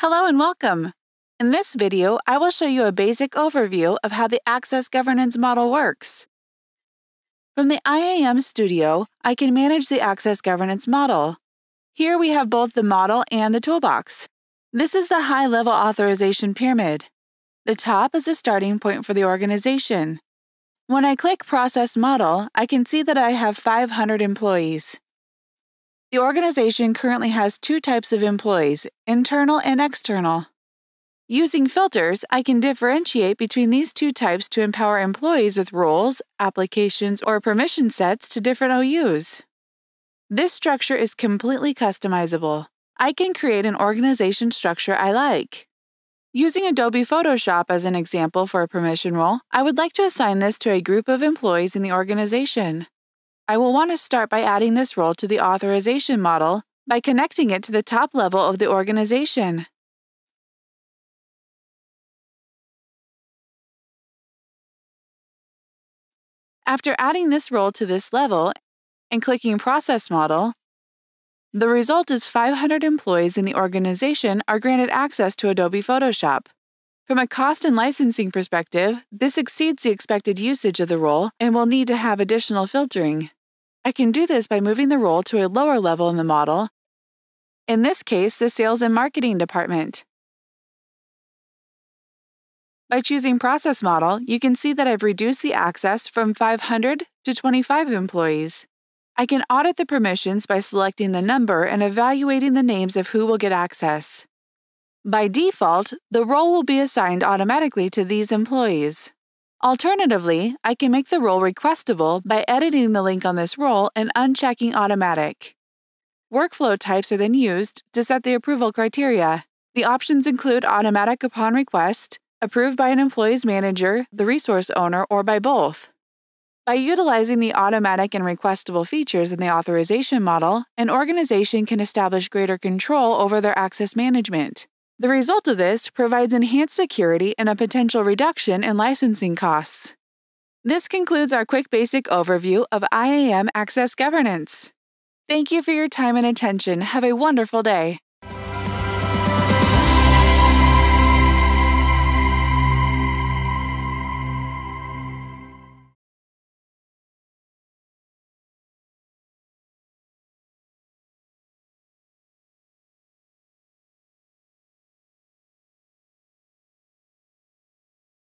Hello and welcome! In this video, I will show you a basic overview of how the Access Governance model works. From the IAM Studio, I can manage the Access Governance model. Here we have both the model and the toolbox. This is the high-level authorization pyramid. The top is the starting point for the organization. When I click Process Model, I can see that I have 500 employees. The organization currently has two types of employees, internal and external. Using filters, I can differentiate between these two types to empower employees with roles, applications, or permission sets to different OUs. This structure is completely customizable. I can create an organization structure I like. Using Adobe Photoshop as an example for a permission role, I would like to assign this to a group of employees in the organization. I will want to start by adding this role to the authorization model by connecting it to the top level of the organization. After adding this role to this level and clicking Process Model, the result is 500 employees in the organization are granted access to Adobe Photoshop. From a cost and licensing perspective, this exceeds the expected usage of the role and will need to have additional filtering. I can do this by moving the role to a lower level in the model, in this case, the Sales and Marketing Department. By choosing Process Model, you can see that I've reduced the access from 500 to 25 employees. I can audit the permissions by selecting the number and evaluating the names of who will get access. By default, the role will be assigned automatically to these employees. Alternatively, I can make the role requestable by editing the link on this role and unchecking Automatic. Workflow types are then used to set the approval criteria. The options include Automatic upon request, approved by an employee's manager, the resource owner, or by both. By utilizing the automatic and requestable features in the authorization model, an organization can establish greater control over their access management. The result of this provides enhanced security and a potential reduction in licensing costs. This concludes our quick basic overview of IAM Access Governance. Thank you for your time and attention. Have a wonderful day.